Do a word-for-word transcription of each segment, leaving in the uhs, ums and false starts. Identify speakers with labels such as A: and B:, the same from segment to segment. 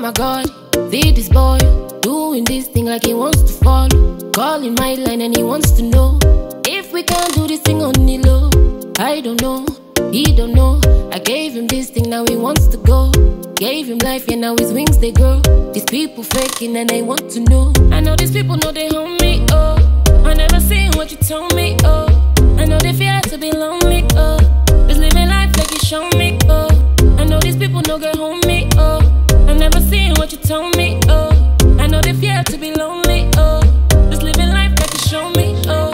A: my God, see this boy doing this thing like he wants to follow. Calling my line and he wants to know if we can do this thing on the low. I don't know, he don't know. I gave him this thing, now he wants to go. Gave him life, and now his wings they grow. These people faking and they want to know. I know these people know they hold me, oh. I never seen what you told me, oh. I know they fear to be lonely, oh. Just living life like you show me, oh. I know these people know get home me, oh. I never seen what you told me, oh. I know they fear to be lonely, oh. Just living life like you show me, oh.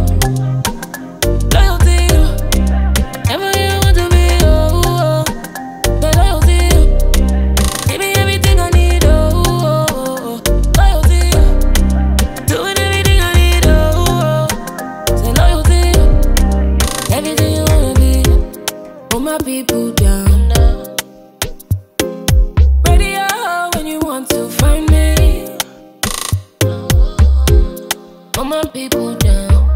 A: Loyalty, ever you want to be, oh, oh. But loyalty, give me everything I need, oh, oh. Loyalty, doing everything I need, oh, oh. Say loyalty, everything you wanna be. Hold my people down. All my people down,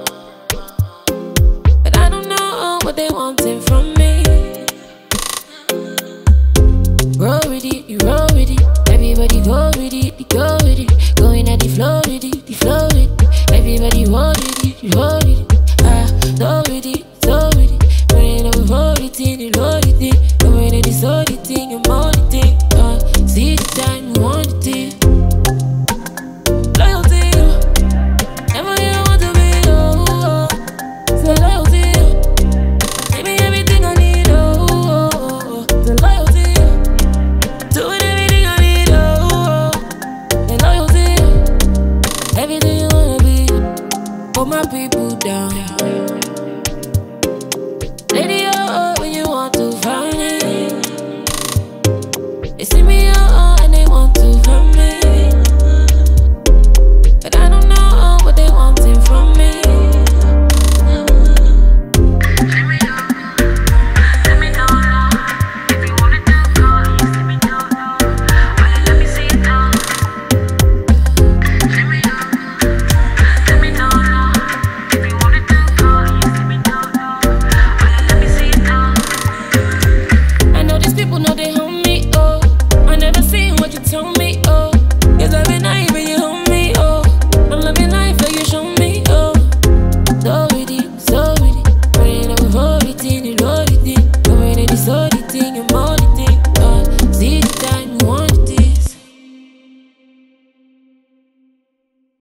A: but I don't know what they wanting from me. Roll with it, you roll with it. Everybody go with it, you go with it. Going at the flow with it, the flow with it. Everybody hold it, you hold it. Ah, so with it, so with it. Running over for the thing, you load it in. Going at the soul the thing, you mold the thing. Ah, see the time, you want the thing. Hold my people down. Lady, oh, when you want to find it, they see me